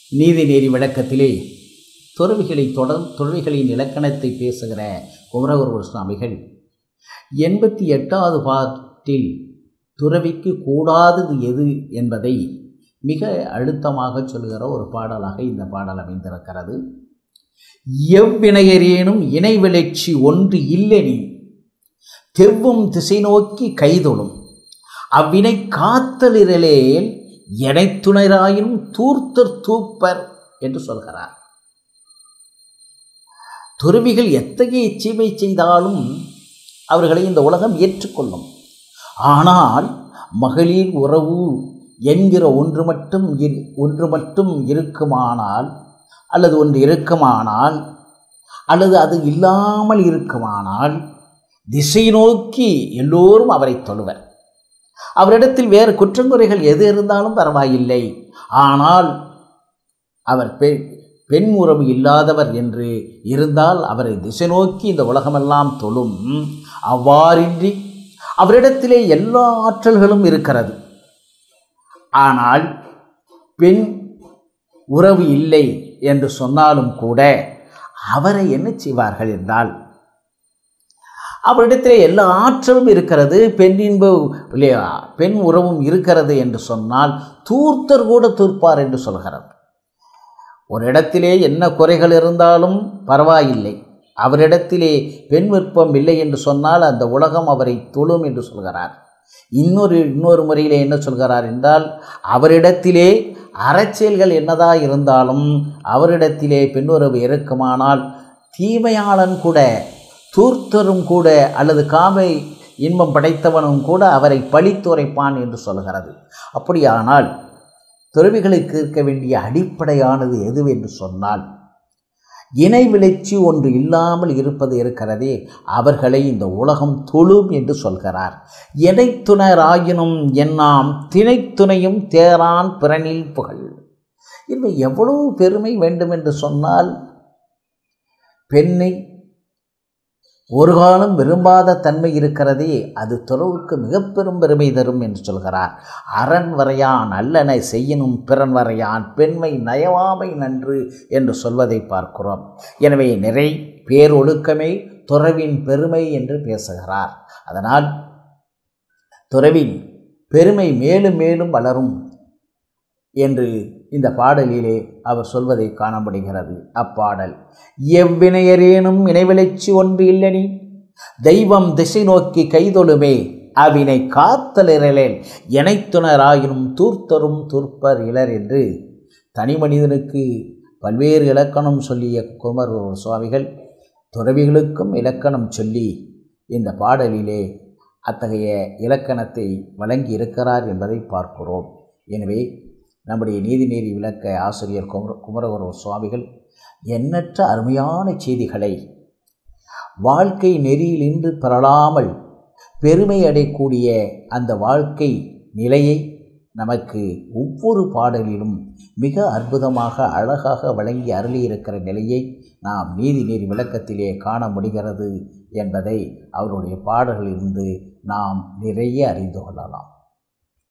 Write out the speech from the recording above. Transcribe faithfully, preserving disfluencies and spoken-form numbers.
நீதிநெறி விளக்கத்திலே துறவிகளை தொடர் துறவிகளின் இலக்கணத்தை பேசுகிற குமரகுரு சுவாமிகள் எண்பத்தி எட்டாவது பாட்டில் துறவிக்கு கூடாதது எது என்பதை மிக அழுத்தமாக சொல்கிற ஒரு பாடலாக இந்த பாடல் அமைந்திருக்கிறது. எவ்வினையரேனும் இணை விளைச்சி ஒன்று இல்லெனி தெவ்வும் திசை நோக்கி கைதொழும் அவ்வினை காத்தலிரலேல் எனைத்துணராயினும் தூர்த்தர் தூப்பர் என்று சொல்கிறார். துறவிகள் எத்தகைய தீமை செய்தாலும் அவர்களை இந்த உலகம் ஏற்றுக்கொள்ளும். ஆனால் மகளிர் உறவு என்கிற ஒன்று மட்டும் ஒன்று மட்டும் இருக்குமானால் அல்லது ஒன்று இருக்குமானால் அல்லது அது இல்லாமல் இருக்குமானால் திசை நோக்கி எல்லோரும் அவரை தொழுவர். அவரிடத்தில் வேறு குற்றங்குறைகள் எது இருந்தாலும் பரவாயில்லை. ஆனால் அவர் பெண் பெண் உறவு இல்லாதவர் என்று இருந்தால் அவரை திசை நோக்கி இந்த உலகமெல்லாம் தொழும். அவ்வாறின்றி அவரிடத்திலே எல்லா ஆற்றல்களும் இருக்கிறது. ஆனால் பெண் உறவு இல்லை என்று சொன்னாலும் கூட அவரை என்ன செய்வார்கள் என்றால், அவரிடத்திலே எல்லா ஆற்றலும் இருக்கிறது, பெண்ணின்பு பெண் உறவும் இருக்கிறது என்று சொன்னால் தூர்த்தர் கூட தூர்ப்பார் என்று சொல்கிறது. ஒரு இடத்திலே என்ன குறைகள் இருந்தாலும் பரவாயில்லை, அவரிடத்திலே பெண் விருப்பம் இல்லை என்று சொன்னால் அந்த உலகம் அவரை தொழும் என்று சொல்கிறார். இன்னொரு இன்னொரு முறையிலே என்ன சொல்கிறார் என்றால், அவரிடத்திலே அறச்செயல்கள் என்னதா இருந்தாலும் அவரிடத்திலே பெண்ணுறவு இருக்குமானால் தீமையாளன் கூட தூர்த்தரும் கூட அல்லது காமை இன்பம் படைத்தவனும் கூட அவரை பழித்துரைப்பான் என்று சொல்கிறது. அப்படியானால் துறவிகளுக்கு இருக்க வேண்டிய அடிப்படையானது எதுவென்று சொன்னால், இணை விளைச்சி ஒன்று இல்லாமல் இருப்பது இருக்கிறதே அவர்களை இந்த உலகம் தொழும் என்று சொல்கிறார். எனைத்துணராயினும் என்னாம் திணைத்துணையும் தேரான் பிறனில் புகழ். இவை எவ்வளவு பெருமை வேண்டும் என்று சொன்னால், பெண்ணை ஒரு காலம் விரும்பாத தன்மை இருக்கிறதே அது துறவுக்கு மிக பெரும் பெருமை தரும் என்று சொல்கிறார். அரண் வரையான் அல்லனை செய்யணும் பிறன் வரையான் பெண்மை நயவாமை நன்று என்று சொல்வதை பார்க்கிறோம். எனவே நிறை பேரொழுக்கமே துறவின் பெருமை என்று பேசுகிறார். அதனால் துறவின் பெருமை மேலும் மேலும் வளரும் என்று இந்த பாடலிலே அவர் சொல்வதை காண முடிகிறது. அப்பாடல் எவ்வினையரேனும் இணைவிளைச்சி ஒன்று இல்லனி தெய்வம் திசை நோக்கி கைதொழுமே அவ்வினை காத்தலிரலேல் எனைத்துணராயினும் தூர்த்தரும் தூர்ப்பர் இலர் என்று தனி மனிதனுக்கு பல்வேறு இலக்கணம் சொல்லிய குமரகுரு சுவாமிகள் துறவிகளுக்கும் இலக்கணம் சொல்லி இந்த பாடலிலே அத்தகைய இலக்கணத்தை வழங்கி இருக்கிறார் என்பதை பார்க்கிறோம். எனவே நம்முடைய நீதிநெறி விளக்க ஆசிரியர் குமர குமரகுரு சுவாமிகள் எண்ணற்ற அருமையான செய்திகளை வாழ்க்கை நெறியிலின்று பெறலாமல் பெருமை அடையக்கூடிய அந்த வாழ்க்கை நிலையை நமக்கு ஒவ்வொரு பாடலிலும் மிக அற்புதமாக அழகாக வழங்கி அருளியிருக்கிற நிலையை நாம் நீதிநெறி விளக்கத்திலே காண முடிகிறது என்பதை அவருடைய பாடல்களிலிருந்து நாம் நிறைய அறிந்து கொள்ளலாம்.